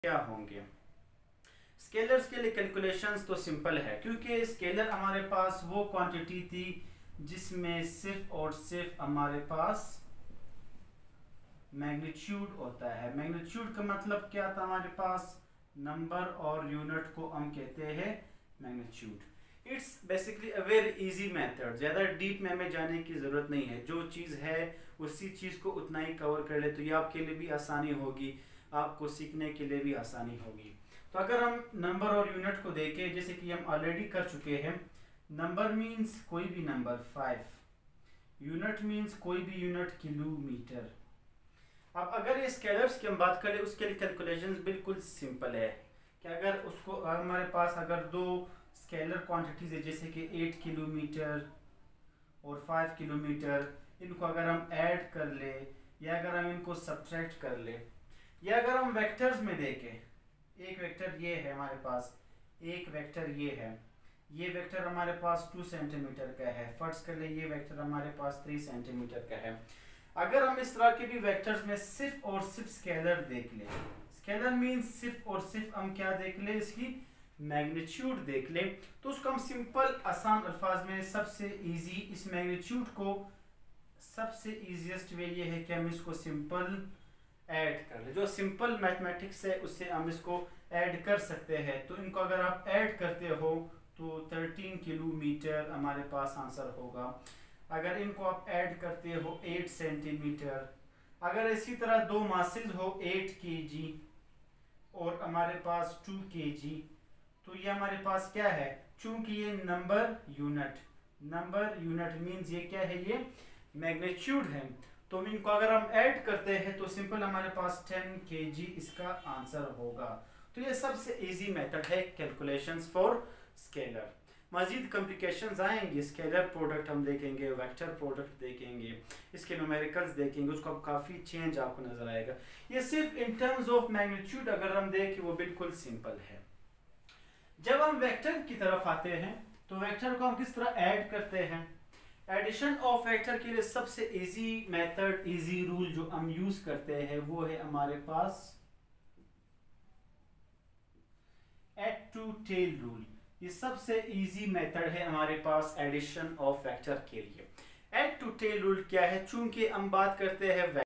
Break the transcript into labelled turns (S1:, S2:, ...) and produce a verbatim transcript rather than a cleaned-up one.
S1: क्या होंगे। स्केलर्स के लिए कैलकुलेशंस तो सिंपल है, क्योंकि स्केलर हमारे पास वो क्वांटिटी थी जिसमें सिर्फ और सिर्फ हमारे पास मैग्नीट्यूड होता है। मैग्नीट्यूड का मतलब क्या था, हमारे पास नंबर और यूनिट को हम कहते हैं magnitude. It's basically a very easy method, ज़्यादा डीप में हमें जाने की ज़रूरत नहीं है। जो चीज़ है उसी चीज़ को उतना ही कवर कर ले तो ये आपके लिए भी आसानी होगी, आपको सीखने के लिए भी आसानी होगी। तो अगर हम नंबर और यूनिट को देखें, जैसे कि हम ऑलरेडी कर चुके हैं, नंबर मीन्स कोई भी नंबर फाइव, यूनिट मीन्स कोई भी यूनिट किलोमीटर। अब अगर ये स्केलर्स की हम बात करें, उसके लिए कैलकुलेशंस बिल्कुल सिंपल है कि अगर उसको हमारे पास अगर दो स्केलर क्वांटिटीज है जैसे कि एट किलोमीटर और फाइव किलोमीटर, इनको अगर हम ऐड कर ले या अगर हम इनको सब्ट्रैक्ट कर ले, या अगर हम वेक्टर्स में देखें, एक वेक्टर ये है हमारे पास, एक वेक्टर ये है, ये वेक्टर हमारे पास टू सेंटीमीटर का है, फर्ज कर ले ये वेक्टर हमारे पास थ्री सेंटीमीटर का है। अगर हम इस तरह के भी वेक्टर्स में सिर्फ और सिर्फ स्केलर देख ले, स्केलर मीन्स सिर्फ और सिर्फ हम क्या देख ले, इसकी मैग्नीट्यूड देख ले, तो उसको हम सिंपल आसान अल्फाज में सबसे इजी इस मैग्नीट्यूड को सबसे इजीएस्ट वे ये है कि हम इसको सिंपल ऐड कर ले। जो सिंपल मैथमेटिक्स है उससे हम इसको ऐड कर सकते हैं। तो इनको अगर आप ऐड करते हो तो थर्टीन किलोमीटर हमारे पास आंसर होगा। अगर इनको आप ऐड करते हो एट सेंटीमीटर, अगर इसी तरह दो मासेस हो एट केजी और हमारे पास टू केजी, तो ये हमारे पास क्या है, चूंकि ये number unit number unit means ये क्या है, ये मैग्नीट्यूड है, तो इनको अगर हम ऐड करते हैं तो सिंपल हमारे पास टेन केजी इसका आंसर होगा। तो ये सबसे इजी मेथड है कैलकुलेशंस फॉर स्केलर। मजीद कॉम्प्लिकेशंस आएंगे, स्केलर प्रोडक्ट हम देखेंगे, वेक्टर प्रोडक्ट देखेंगे, इसके न्यूमेरिकल्स देखेंगे, उसको अब काफ़ी चेंज आपको नजर आएगा। ये सिर्फ इन टर्म्स ऑफ मैग्नीट्यूड अगर हम देखें वो बिल्कुल सिंपल है। जब हम वेक्टर की तरफ आते हैं तो वेक्टर को हम किस तरह ऐड करते हैं। एडिशन ऑफ वेक्टर के लिए सबसे इजी मेथड, इजी रूल जो हम यूज करते हैं वो है हमारे पास एड टू टेल रूल। ये सबसे इजी मेथड है हमारे पास एडिशन ऑफ वेक्टर के लिए। एड टू टेल रूल क्या है, चूंकि हम बात करते हैं